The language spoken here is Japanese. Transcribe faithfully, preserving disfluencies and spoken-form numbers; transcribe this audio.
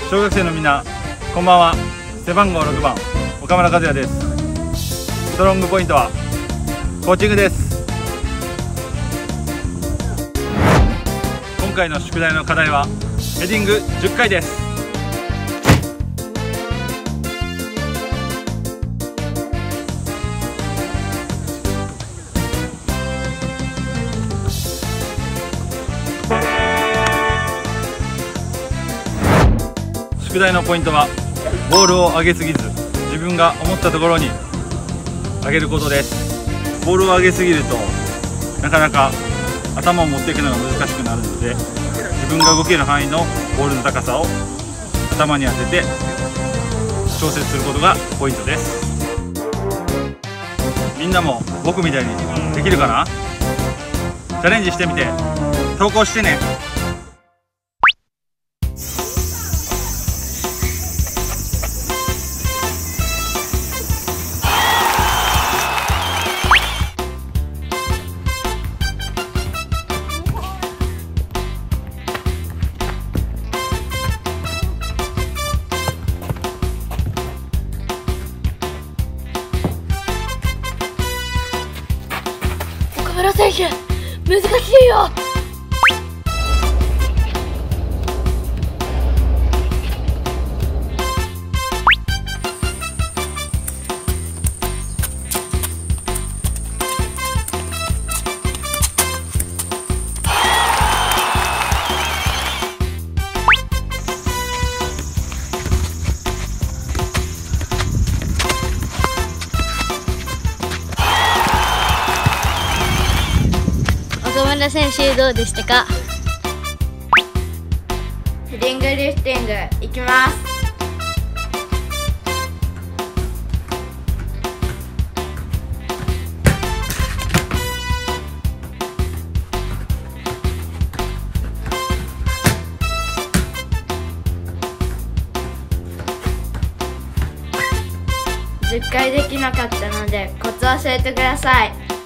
小学生のみんなこんばんは。背番号ろくばん岡村和也です。ストロングポイントはコーチングです。今回の宿題の課題はヘディングじゅっかいです。宿題のポイントはボールを上げすぎず自分が思ったところに上げることです。ボールを上げすぎるとなかなか頭を持っていくのが難しくなるので、自分が動ける範囲のボールの高さを頭に当てて調節することがポイントです。みんなも僕みたいにできるかな？チャレンジしてみて投稿してね。 岡村選手、難しいよ。岡村選手どうでしたか？ ヘディングリフティングいきます。じゅっかいできなかったのでコツを教えてください。